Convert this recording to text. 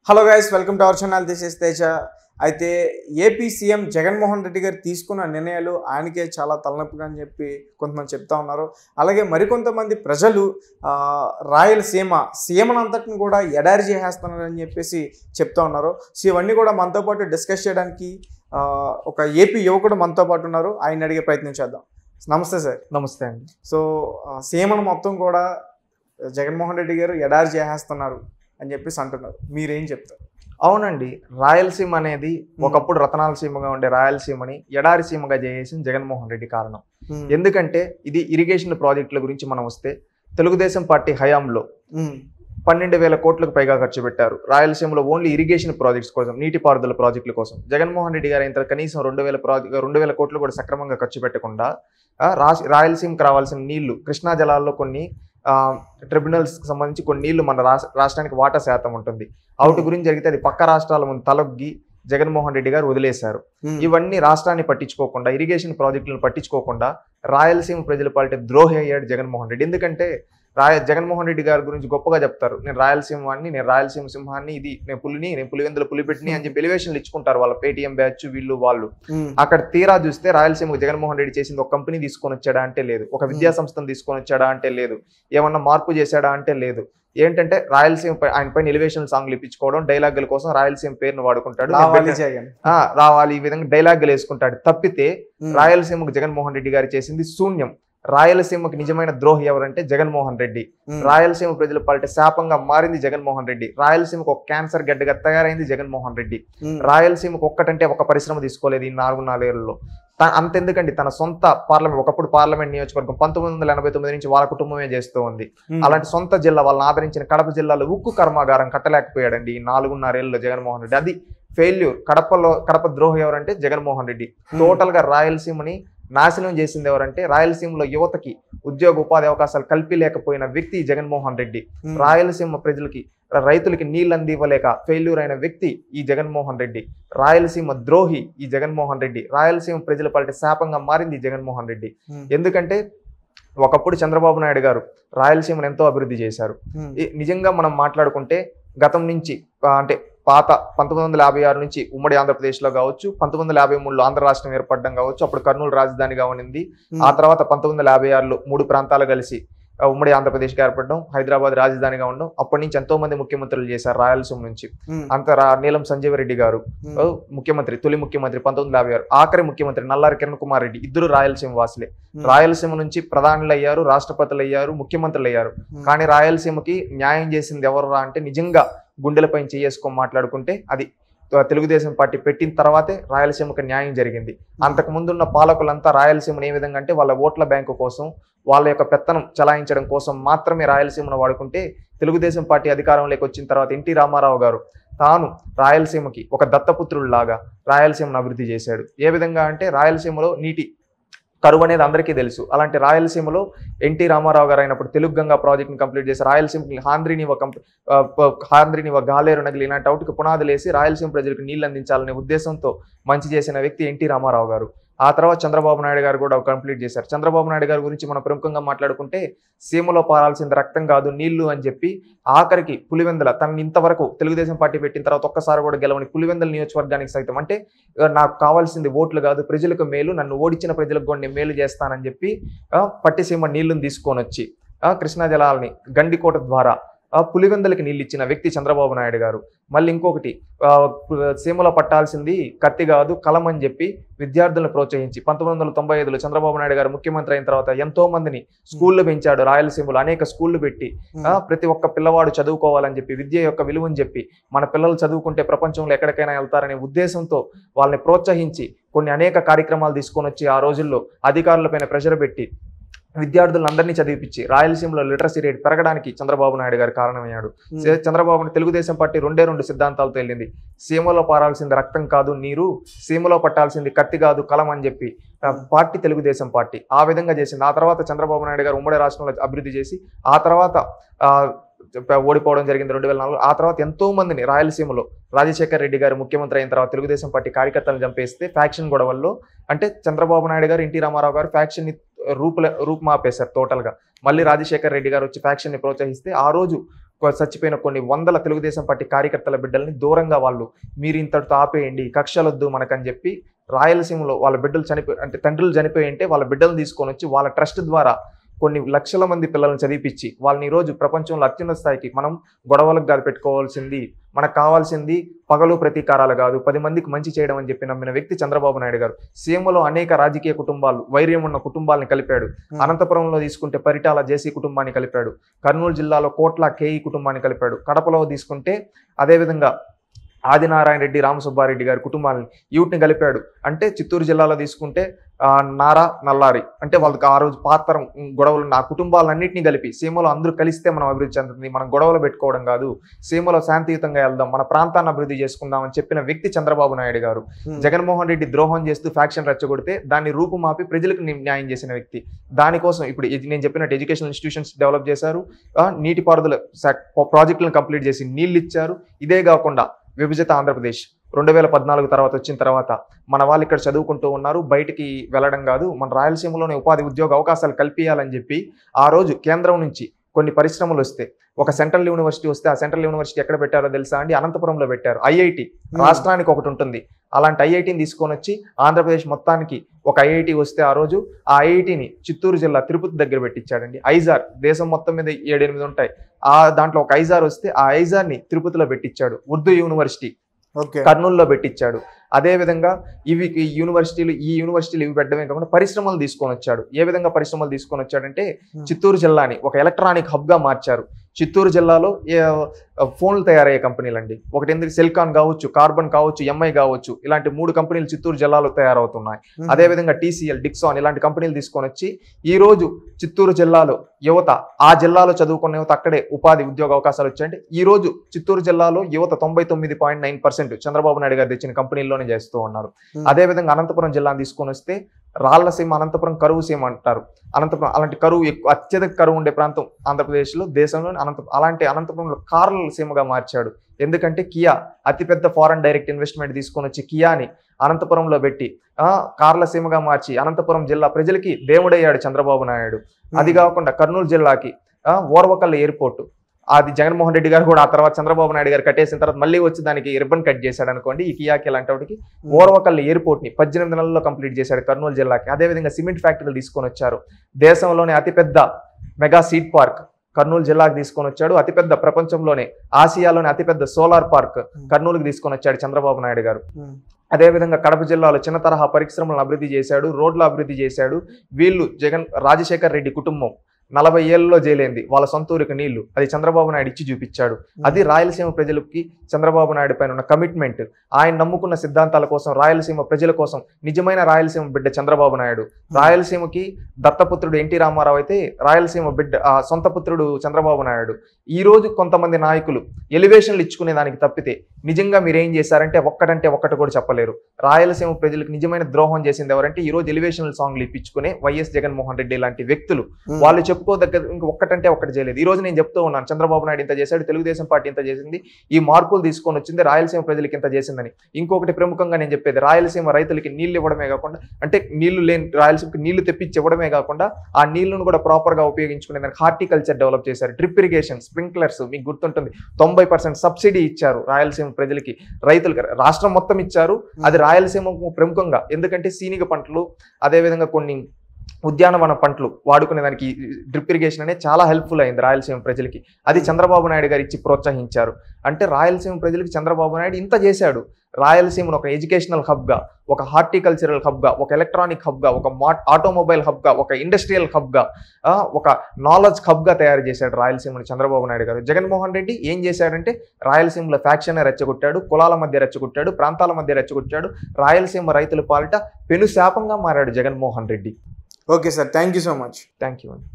Hello guys, welcome to our channel. This is Teja. అయితే AP CM Jaganmohan Reddy గారు తీసుకున్న నిర్ణయాలు ఆయనకే చాలా తలనొప్పిగా అని చెప్పి కొంతమంది చెప్తా ఉన్నారు. అలాగే మరికొంతమంది ప్రజలు రాయలసీమ సీమనంతటిని కూడా ఎడారి చేసేస్తున్నారని చెప్పేసి చెప్తా ఉన్నారు. సో ఇవన్నీ కూడా మనతో పాటు డిస్కస్ చేయడానికి ఒక ఏపీ యువకుడు మనతో పాటు ఉన్నారు. ఆయన అడిగే ప్రయత్నం చేద్దాం. నమస్తే సార్. నమస్తే అండి. సో సీమను మొత్తం కూడా జగన్మోహన్ రెడ్డి గారు ఎడారి చేసేస్తున్నారు అని చెప్పేసి అంటున్నారు. మీరేం చెప్తారు? అవునండి, రాయలసీమ అనేది ఒకప్పుడు రతనాల సీమగా ఉండే రాయలసీమని ఎడారి సీమగా చేసిన జగన్మోహన్ రెడ్డి కారణం. ఎందుకంటే ఇది ఇరిగేషన్ ప్రాజెక్టుల గురించి మనం వస్తే తెలుగుదేశం పార్టీ హయాంలో 12,000 కోట్లకు పైగా ఖర్చు పెట్టారు రాయలసీమలో ఓన్లీ ఇరిగేషన్ ప్రాజెక్ట్స్ కోసం, నీటిపారుదల ప్రాజెక్టుల కోసం. జగన్మోహన్ రెడ్డి గారు ఇంత కనీసం 2,000 కోట్లు కూడా సక్రమంగా ఖర్చు పెట్టకుండా రాయలసీమకు రావాల్సిన నీళ్లు కృష్ణా జలాల్లో కొన్ని ట్రిబ్యునల్స్కి సంబంధించి కొన్ని నీళ్లు మన రాష్ట్రానికి వాటా శాతం ఉంటుంది. అవుట్ గురించి జరిగితే అది పక్క రాష్ట్రాల ముందు తలొగ్గి జగన్మోహన్ రెడ్డి గారు వదిలేశారు. ఇవన్నీ రాష్ట్రాన్ని పట్టించుకోకుండా, ఇరిగేషన్ ప్రాజెక్టులను పట్టించుకోకుండా రాయలసీమ ప్రజల పాలిట ద్రోహి అయ్యాడు జగన్మోహన్ రెడ్డి. ఎందుకంటే జగన్మోహన్ రెడ్డి గారి గురించి గొప్పగా చెప్తారు, నేను రాయలసీమ వాడిని, నేను రాయలసీమ సింహాన్ని, ఇది నేను పులిని, నేను పులివెందుల పులిపెట్టిని అని చెప్పి ఎలివేషన్లు ఇచ్చుకుంటారు వాళ్ళ పేటీఎం బ్యాచ్ వీళ్ళు వాళ్ళు. అక్కడ తీరా చూస్తే రాయలసీమకు జగన్మోహన్ రెడ్డి చేసింది ఒక కంపెనీ తీసుకొని వచ్చాడా అంటే లేదు, ఒక విద్యా సంస్థను తీసుకొని వచ్చాడా అంటే లేదు, ఏమన్నా మార్పు చేశాడా అంటే లేదు. ఏంటంటే రాయలసీమ ఆయన పైన ఎలివేషన్ సాంగ్లు ఇప్పించుకోవడం, డైలాగుల కోసం రాయలసీమ పేరును వాడుకుంటాడు, రావాలి ఈ విధంగా డైలాగులు వేసుకుంటాడు. తప్పితే రాయలసీమకు జగన్మోహన్ రెడ్డి గారు చేసింది శూన్యం. రాయలసీమకు నిజమైన ద్రోహి ఎవరంటే జగన్మోహన్ రెడ్డి. రాయలసీమ ప్రజల పాలిట శాపంగా మారింది జగన్మోహన్ రెడ్డి. రాయలసీమకు ఒక క్యాన్సర్ గడ్డగా తయారైంది జగన్మోహన్ రెడ్డి. రాయలసీమకు ఒక్కటంటే ఒక పరిశ్రమ తీసుకోలేదు ఈ 4 ఏళ్లలో. అంతెందుకండి, తన సొంత పార్లమెంట్, ఒకప్పుడు పార్లమెంట్ నియోజకవర్గం 1989 నుంచి వాళ్ళ కుటుంబమే చేస్తూ ఉంది. అలాంటి సొంత జిల్లా, వాళ్ళని ఆదరించిన కడప జిల్లాలో ఉక్కు కర్మాగారం కట్టలేకపోయాడండి ఈ 4.5 ఏళ్లలో జగన్మోహన్ రెడ్డి. అది ఫెయిల్యూర్. కడప ద్రోహి ఎవరంటే జగన్మోహన్ రెడ్డి. టోటల్ గా రాయలసీమని నాశనం చేసింది ఎవరంటే, రాయలసీమలో యువతకి ఉద్యోగ ఉపాధి అవకాశాలు కల్పించలేకపోయిన వ్యక్తి జగన్మోహన్ రెడ్డి. రాయలసీమ ప్రజలకి, రైతులకి నీళ్ళు అందివ్వలేక ఫెయిల్యూర్ అయిన వ్యక్తి ఈ జగన్మోహన్ రెడ్డి. రాయలసీమ ద్రోహి ఈ జగన్మోహన్ రెడ్డి. రాయలసీమ ప్రజల పాలిట శాపంగా మారింది జగన్మోహన్ రెడ్డి. ఎందుకంటే ఒకప్పుడు చంద్రబాబు నాయుడు గారు రాయలసీమను ఎంతో అభివృద్ధి చేశారు. నిజంగా మనం మాట్లాడుకుంటే గతం నుంచి అంటే పాత 1956 నుంచి ఉమ్మడి ఆంధ్రప్రదేశ్లో కావచ్చు, 1953లో ఆంధ్ర రాష్ట్రం ఏర్పడడం కావచ్చు, అప్పుడు కర్నూలు రాజధానిగా ఉండింది. ఆ తర్వాత 1956లో 3 ప్రాంతాలు కలిసి ఉమ్మడి ఆంధ్రప్రదేశ్కి ఏర్పడడం, హైదరాబాద్ రాజధానిగా ఉండడం. అప్పటి నుంచి ఎంతో మంది ముఖ్యమంత్రులు చేశారు రాయలసీమ నుంచి. నీలం సంజీవ రెడ్డి గారు ముఖ్యమంత్రి, తొలి ముఖ్యమంత్రి 1956. ఆఖరి ముఖ్యమంత్రి నల్లారి కిరణ్ కుమార్ రెడ్డి, ఇద్దరు రాయలసీమ వాసులే. రాయలసీమ నుంచి ప్రధానులు అయ్యారు, రాష్ట్రపతులు అయ్యారు, ముఖ్యమంత్రులు అయ్యారు. కానీ రాయలసీమకి న్యాయం చేసింది ఎవరురా అంటే, నిజంగా గుండెలపై చేసుకొని మాట్లాడుకుంటే అది తెలుగుదేశం పార్టీ పెట్టిన తర్వాతే రాయలసీమకు న్యాయం జరిగింది. అంతకు ముందున్న పాలకులంతా రాయలసీమను ఏ విధంగా అంటే వాళ్ళ ఓట్ల బ్యాంకు కోసం, వాళ్ళ యొక్క పెత్తనం చలాయించడం కోసం మాత్రమే రాయలసీమను వాడుకుంటే, తెలుగుదేశం పార్టీ అధికారంలోకి వచ్చిన తర్వాత ఎన్టీ రామారావు గారు తాను రాయలసీమకి ఒక దత్తపుత్రుడిలాగా రాయలసీమను అభివృద్ధి చేశాడు. ఏ విధంగా అంటే, రాయలసీమలో నీటి కరువు అనేది అందరికీ తెలుసు. అలాంటి రాయలసీమలో ఎన్టీ రామారావు గారు అయినప్పుడు తెలుగు గంగా ప్రాజెక్ట్ని కంప్లీట్ చేసి రాయలసీమకి హాంద్రినివ గాలేరు నగిలి ఇలాంటి అవుట్కి పునాదులు వేసి రాయలసీమ ప్రజలకు నీళ్ళు అందించాలనే ఉద్దేశంతో మంచి చేసిన వ్యక్తి ఎన్టీ రామారావు గారు. ఆ తర్వాత చంద్రబాబు నాయుడు గారు కూడా కంప్లీట్ చేశారు. చంద్రబాబు నాయుడు గారి గురించి మనం ప్రముఖంగా మాట్లాడుకుంటే, సీమలో పారాల్సింది రక్తం కాదు నీళ్లు అని చెప్పి ఆఖరికి పులివెందుల తనని ఇంతవరకు తెలుగుదేశం పార్టీ పెట్టిన తర్వాత ఒక్కసారి కూడా గెలవని పులివెందుల నియోజకవర్గానికి సైతం, అంటే నాకు కావాల్సింది ఓట్లు కాదు ప్రజలకు మేలు, నన్ను ఓడించిన ప్రజలకు కూడా నేను మేలు చేస్తానని చెప్పి పట్టిసీమ నీళ్లను తీసుకొని వచ్చి కృష్ణా జలాలని గండికోట ద్వారా పులివెందులకి నీళ్ళు ఇచ్చిన వ్యక్తి చంద్రబాబు నాయుడు గారు. మళ్ళీ ఇంకొకటి, సీమలో పట్టాల్సింది కత్తి కాదు కలం అని చెప్పి విద్యార్థులను ప్రోత్సహించి 1995లో చంద్రబాబు నాయుడు గారు ముఖ్యమంత్రి అయిన తర్వాత ఎంతో మందిని స్కూళ్ళు పెంచాడు. రాయలసీమలో అనేక స్కూళ్ళు పెట్టి ప్రతి ఒక్క పిల్లవాడు చదువుకోవాలని చెప్పి, విద్య యొక్క విలువని చెప్పి, మన పిల్లలు చదువుకుంటే ప్రపంచంలో ఎక్కడికైనా వెళ్తారనే ఉద్దేశంతో వాళ్ళని ప్రోత్సహించి కొన్ని అనేక కార్యక్రమాలు తీసుకొని వచ్చి ఆ రోజుల్లో అధికారులపైన ప్రెషర్ పెట్టి విద్యార్థులను అందరినీ చదివిపించి రాయలసీమలో లిటరసీ రేట్ పెరగడానికి చంద్రబాబు నాయుడు గారు కారణమయ్యాడు. చంద్రబాబు తెలుగుదేశం పార్టీ 2 సిద్ధాంతాలతో వెళ్ళింది. సీమలో పారాల్సింది రక్తం కాదు నీరు, సీమలో పట్టాల్సింది కత్తి కాదు కలం అని చెప్పి పార్టీ తెలుగుదేశం పార్టీ ఆ విధంగా చేసింది. ఆ తర్వాత చంద్రబాబు నాయుడు గారు ఉమ్మడి రాష్ట్రంలో అభివృద్ధి చేసి ఆ తర్వాత ఓడిపోవడం జరిగింది 2004. ఆ తర్వాత ఎంతో మందిని రాయలసీమలో రాజశేఖర్ రెడ్డి గారు ముఖ్యమంత్రి అయిన తర్వాత తెలుగుదేశం పార్టీ కార్యకర్తలను చంపేస్తే ఫ్యాక్షన్ గొడవల్లో, అంటే చంద్రబాబు నాయుడు గారు ఎన్టీ రామారావు గారు ఫ్యాక్షన్ ని రూపుమాపేశారు టోటల్ గా. మళ్ళీ రాజశేఖర్ రెడ్డి గారు వచ్చి ఫ్యాక్షన్ ని ప్రోత్సహిస్తే ఆ రోజు చచ్చిపోయిన కొన్ని వందల తెలుగుదేశం పార్టీ కార్యకర్తల బిడ్డల్ని దూరంగా వాళ్ళు మీరు ఇంతటితో ఆపేయండి, కక్షలొద్దు మనకని చెప్పి రాయలసీమలో వాళ్ళ బిడ్డలు అంటే తండ్రులు చనిపోయి ఉంటే వాళ్ళ బిడ్డలు తీసుకొని వచ్చి వాళ్ళ ట్రస్ట్ ద్వారా కొన్ని లక్షల మంది పిల్లలను చదివిపించి వాళ్ళని ఈరోజు ప్రపంచంలో అత్యున్నత స్థాయికి మనం గొడవలకు కాదు పెట్టుకోవాల్సింది, మనకు కావాల్సింది పగలు ప్రతీకారాలు కాదు, 10 మందికి మంచి చేయడం అని చెప్పి నమ్మిన వ్యక్తి చంద్రబాబు నాయుడు గారు. సీమలో అనేక రాజకీయ కుటుంబాలు, వైర్యం ఉన్న కుటుంబాలను కలిపాడు. అనంతపురంలో తీసుకుంటే పరిటాల జేసీ కుటుంబాన్ని కలిపాడు. కర్నూలు జిల్లాలో కోట్ల కేఈ కుటుంబాన్ని కలిపాడు. కడపలో తీసుకుంటే అదేవిధంగా ఆదినారాయణ రెడ్డి, రామసుబ్బారెడ్డి గారి కుటుంబాలని వీటిని కలిపాడు. అంటే చిత్తూరు జిల్లాలో తీసుకుంటే నారా నల్లారి అంటే వాళ్ళకి ఆ రోజు పాత్ర గొడవలు ఆ కుటుంబాలన్నింటినీ కలిపి సీమలో అందరూ కలిస్తే మనం అభివృద్ధి చెందుతుంది, మనం గొడవలు పెట్టుకోవడం కాదు, సీమలో శాంతియుతంగా వెళ్దాం, మన ప్రాంతాన్ని అభివృద్ధి చేసుకుందాం అని చెప్పిన వ్యక్తి చంద్రబాబు నాయుడు గారు. జగన్మోహన్ రెడ్డి ద్రోహం చేస్తూ ఫ్యాక్షన్ రెచ్చగొడితే దాన్ని రూపుమాపి ప్రజలకు న్యాయం చేసిన వ్యక్తి. దానికోసం ఇప్పుడు నేను చెప్పినట్టు ఎడ్యుకేషనల్ ఇన్స్టిట్యూషన్స్ డెవలప్ చేశారు, నీటిపారుదల ప్రాజెక్టులను కంప్లీట్ చేసి నీళ్ళు ఇచ్చారు. ఇదే కాకుండా విభజిత ఆంధ్రప్రదేశ్ 2014 తర్వాత వచ్చిన తర్వాత మన వాళ్ళు ఇక్కడ చదువుకుంటూ ఉన్నారు, బయటికి వెళ్ళడం కాదు, మన రాయలసీమలోనే ఉపాధి ఉద్యోగ అవకాశాలు కల్పించాలని చెప్పి ఆ రోజు కేంద్రం నుంచి కొన్ని పరిశ్రమలు వస్తే ఒక సెంట్రల్ యూనివర్సిటీ వస్తే ఆ సెంట్రల్ యూనివర్సిటీ ఎక్కడ పెట్టారో తెలుసా అండి? అనంతపురంలో పెట్టారు. ఐఐటి రాష్ట్రానికి ఒకటి ఉంటుంది, అలాంటి ఐఐటిని తీసుకొని వచ్చి ఆంధ్రప్రదేశ్ మొత్తానికి ఒక ఐఐటి వస్తే ఆ రోజు ఆ ఐఐటిని చిత్తూరు జిల్లా తిరుపతి దగ్గర పెట్టించాడండి. ఐజార్ దేశం మొత్తం మీద 7-8 ఉంటాయి, ఆ దాంట్లో ఒక ఐజార్ వస్తే ఆ ఐజార్ని తిరుపతిలో పెట్టించాడు. ఉర్దూ యూనివర్సిటీ కర్నూలులో పెట్టించాడు. అదేవిధంగా ఈ యూనివర్సిటీలు ఇవి పెట్టడమే కాకుండా పరిశ్రమలు తీసుకొని వచ్చాడు. ఏ విధంగా పరిశ్రమలు తీసుకొని వచ్చాడంటే చిత్తూరు జిల్లాని ఒక ఎలక్ట్రానిక్ హబ్గా మార్చారు. చిత్తూరు జిల్లాలో ఫోన్లు తయారయ్యే కంపెనీలు అండి, ఒకటి ఎందుకు సెల్కాన్ కావచ్చు, కార్బన్ కావచ్చు, ఎంఐ కావచ్చు, ఇలాంటి 3 కంపెనీలు చిత్తూరు జిల్లాలో తయారవుతున్నాయి. అదేవిధంగా టీసీఎల్, డిక్సాన్ ఇలాంటి కంపెనీలు తీసుకొని వచ్చి ఈ రోజు చిత్తూరు జిల్లాలో యువత, ఆ జిల్లాలో చదువుకున్న యువత అక్కడే ఉపాధి ఉద్యోగ అవకాశాలు వచ్చాయంటే ఈ రోజు చిత్తూరు జిల్లాలో యువత 99.9% చంద్రబాబు నాయుడు గారు తెచ్చిన కంపెనీల్లోనే చేస్తూ ఉన్నారు. అదేవిధంగా అనంతపురం జిల్లాను తీసుకొని వస్తే రాళ్లసీమ, అనంతపురం కరువు సీమ అంటారు. అనంతపురం అలాంటి కరువు అత్యధిక కరువు ఉండే ప్రాంతం ఆంధ్రప్రదేశ్లో, దేశంలో అలాంటి అనంతపురంలో కార్ల సీమగా మార్చాడు. ఎందుకంటే కియా అతిపెద్ద ఫారెన్ డైరెక్ట్ ఇన్వెస్ట్మెంట్ తీసుకొని వచ్చి కియాని అనంతపురంలో పెట్టి కార్ల సీమగా మార్చి అనంతపురం జిల్లా ప్రజలకి దేవుడయ్యాడు చంద్రబాబు నాయుడు. అది కాకుండా కర్నూలు జిల్లాకి ఓర్వకల్ ఎయిర్పోర్ట్, అది జగన్మోహన్ రెడ్డి గారు కూడా ఆ తర్వాత చంద్రబాబు నాయుడు గారు కట్టేసిన తర్వాత మళ్ళీ వచ్చి దానికి రిబ్బన్ కట్ చేశాడు అనుకోండి. ఈ కియాకి లాంటి ఓర్వకల్ ఎయిర్పోర్ట్ ని 18 నెలల్లో కంప్లీట్ చేశాడు కర్నూలు జిల్లాకి. అదేవిధంగా సిమెంట్ ఫ్యాక్టరీలు తీసుకొని వచ్చారు. దేశంలోనే అతిపెద్ద మెగా సీడ్ పార్క్ కర్నూలు జిల్లాకు తీసుకొని వచ్చాడు. అతిపెద్ద ప్రపంచంలోనే ఆసియాలోనే అతిపెద్ద సోలార్ పార్క్ కర్నూలుకి తీసుకొని వచ్చాడు చంద్రబాబు నాయుడు గారు. అదేవిధంగా కడప జిల్లాలో చిన్న తరహా పరిశ్రమలను అభివృద్ధి చేశాడు, రోడ్ల అభివృద్ధి చేశాడు. వీళ్ళు రాజశేఖర్ రెడ్డి కుటుంబం 40 ఏళ్లలో జైలైంది, వాళ్ళ సొంత ఊరికి నీళ్లు, అది చంద్రబాబు నాయుడు ఇచ్చి చూపించాడు. అది రాయలసీమ ప్రజలకి చంద్రబాబు నాయుడు పైన ఉన్న కమిట్మెంట్. ఆయన నమ్ముకున్న సిద్ధాంతాల కోసం, రాయలసీమ ప్రజల కోసం నిజమైన రాయలసీమ బిడ్డ చంద్రబాబు నాయుడు. రాయలసీమకి దత్తపుత్రుడు ఎన్టీ రామారావు అయితే రాయలసీమ బిడ్డ సొంత పుత్రుడు చంద్రబాబు నాయుడు. ఈ రోజు కొంతమంది నాయకులు ఎలివేషన్లు ఇచ్చుకునే దానికి తప్పితే నిజంగా మీరేం చేశారంటే ఒక్కటి కూడా చెప్పలేరు. రాయలసీమ ప్రజలకు నిజమైన ద్రోహం చేసింది ఎవరంటే ఈ రోజు ఎలివేషనల్ సాంగ్లు ఇప్పించుకునే వైఎస్ జగన్మోహన్ రెడ్డి లాంటి వ్యక్తులు. వాళ్ళు చెప్పుకోదగ్గ ఇంకా ఒక్కటి చేయలేదు. ఈ రోజు నేను చెప్తూ ఉన్నాను, చంద్రబాబు నాయుడు ఇంత చేశాడు, తెలుగుదేశం పార్టీ ఇంత చేసింది, ఈ మార్పులు తీసుకొని వచ్చింది రాయలసీమ ప్రజలకి ఇంత చేసిందని. ఇంకొకటి ప్రముఖంగా నేను చెప్పేది, రాయలసీమ రైతులకి నీళ్లు ఇవ్వడమే కాకుండా, అంటే నీళ్లు లేని రాయలసీమకి నీళ్లు తెప్పించి ఇవ్వడమే కాకుండా ఆ నీళ్లను కూడా ప్రాపర్ గా ఉపయోగించుకునే దానికి హార్టికల్చర్ డెవలప్ చేశారు. డ్రిప్ ఇరిగేషన్, స్ప్రింక్లర్స్, మీకు గుర్తుంటుంది 90% సబ్సిడీ ఇచ్చారు రాయలసీమ ప్రజలకి, రైతులకి. రాష్ట్రం మొత్తం ఇచ్చారు, అది రాయలసీమకు ప్రముఖంగా. ఎందుకంటే సీనిగ పంటలు, అదేవిధంగా కొన్ని ఉద్యానవన పంటలు వాడుకునే దానికి డ్రిప్ ఇరిగేషన్ అనేది చాలా హెల్ప్ఫుల్ అయింది రాయలసీమ ప్రజలకి. అది చంద్రబాబు నాయుడు గారు ఇచ్చి ప్రోత్సహించారు. అంటే రాయలసీమ ప్రజలకి చంద్రబాబు నాయుడు ఇంత చేశాడు. రాయలసీమను ఒక ఎడ్యుకేషనల్ హబ్గా, ఒక హార్టికల్చరల్ హబ్గా, ఒక ఎలక్ట్రానిక్ హబ్గా, ఒక ఆటోమొబైల్ హబ్గా, ఒక ఇండస్ట్రియల్ హబ్గా, ఒక నాలెడ్జ్ హబ్గా తయారు చేశాడు రాయలసీమను చంద్రబాబు నాయుడు గారు. జగన్మోహన్ రెడ్డి ఏం చేశాడంటే రాయలసీమలో ఫ్యాక్షన్ రెచ్చగొట్టాడు, కులాల మధ్య రెచ్చగొట్టాడు, ప్రాంతాల మధ్య రెచ్చగొట్టాడు. రాయలసీమ రైతుల పాలిట పెను శాపంగా మారాడు Jaganmohan Reddy. Okay sir, thank you so much. Thank you అండి.